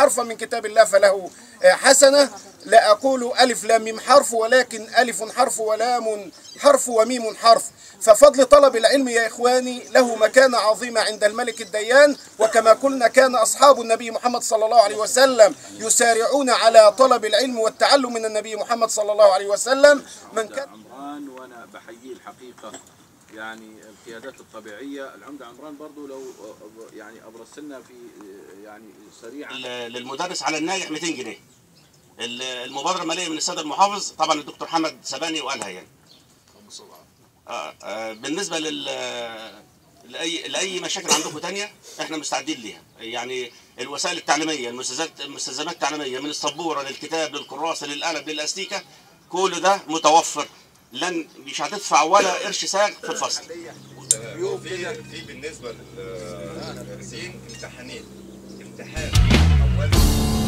حرفا من كتاب الله فله حسنة. لا أقول ألف لام ميم حرف، ولكن ألف حرف ولام حرف وميم حرف. ففضل طلب العلم يا إخواني له مكانة عظيمة عند الملك الديان. وكما قلنا كان أصحاب النبي محمد صلى الله عليه وسلم يسارعون على طلب العلم والتعلم من النبي محمد صلى الله عليه وسلم. من كان عمران، وأنا بحييه الحقيقة، يعني القيادات الطبيعية. العمدة عمران برضو لو يعني أبرز لنا في يعني سريعا للمدرس على النايح 200 جنيه. المبادرة المالية من السيد المحافظ، طبعا الدكتور حمد سباني وقالها يعني. بالنسبة لأي مشاكل عندكم تانية احنا مستعدين ليها. يعني الوسائل التعليمية، المستلزمات التعليمية من السبورة للكتاب للكراسة للقلم للأستيكة، كل ده متوفر. مش هتدفع ولا قرش ساغ في الفصل. في بالنسبة للمدرسين امتحان أول